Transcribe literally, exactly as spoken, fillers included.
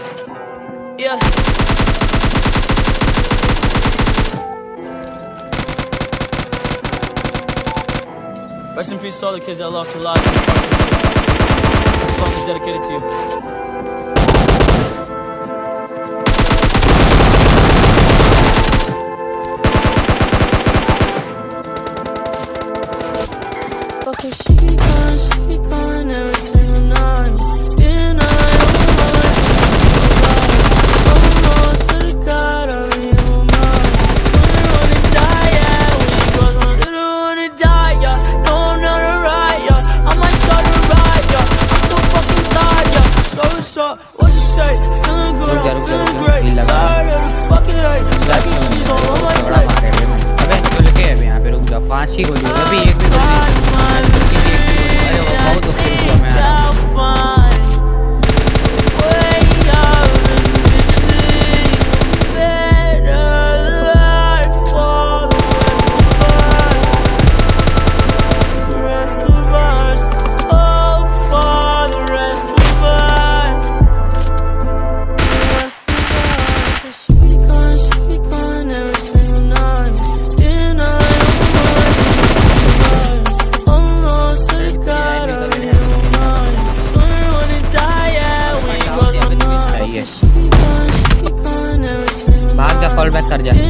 Yeah. Rest in peace to all the kids that lost their lives. This song is dedicated to you. Okay, she keep going, she keep going every single night. And I almost to the God of you, mine. Still wanna die, yeah. When you grow up, still wanna die, yeah. No, I'm not alright, yeah. I might start to ride, yeah. I'm so fucking tired, yeah. So what's up? What you say? Feeling good, I'm feeling great. Tired of the fucking hate. Like she's all on my plate. अबे चल के अभी यहाँ पे रुक जा पांच ही गोली अभी एक भी गोली अरे वो बहुत दुखी हुआ मैं फॉल बैक कर जा।